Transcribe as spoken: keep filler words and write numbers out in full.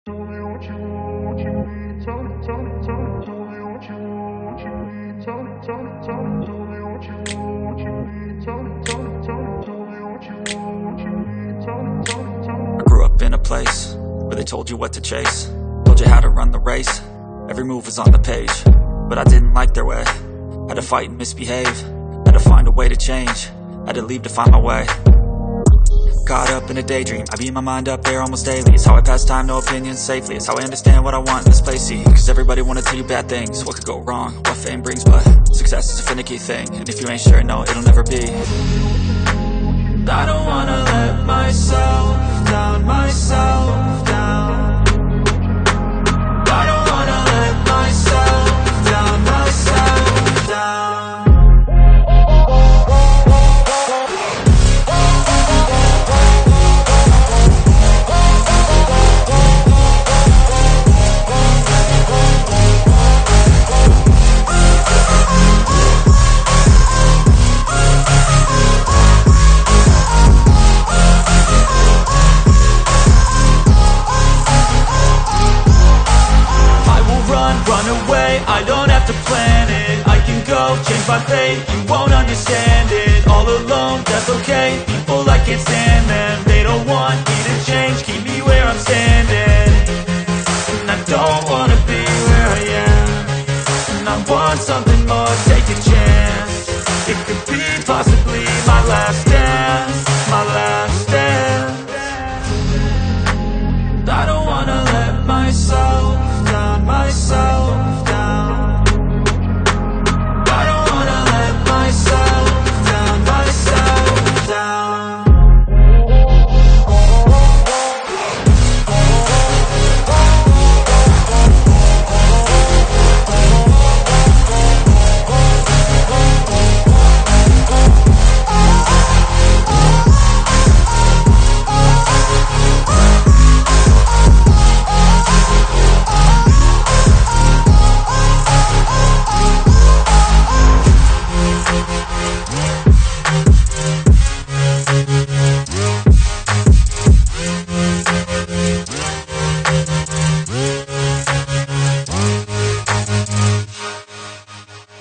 I grew up in a place where they told you what to chase, told you how to run the race. Every move was on the page, but I didn't like their way. Had to fight and misbehave, had to find a way to change, had to leave to find my way. Caught up in a daydream, I beat my mind up there almost daily. It's how I pass time, no opinions safely. It's how I understand what I want in this place, see. Cause everybody wanna tell you bad things, what could go wrong, what fame brings. But success is a finicky thing, and if you ain't sure, no, it'll never be. I don't wanna let myself down, myself down. I don't wanna let myself down, myself down. I don't have to plan it, I can go change my fate. You won't understand it, all alone, that's okay. People, I can't stand them, they don't want me to change. Keep me where I'm standing, and I don't wanna be where I am. And I want something more, take a chance. It could be possibly my last dance, my last dance. I don't wanna let myself down, myself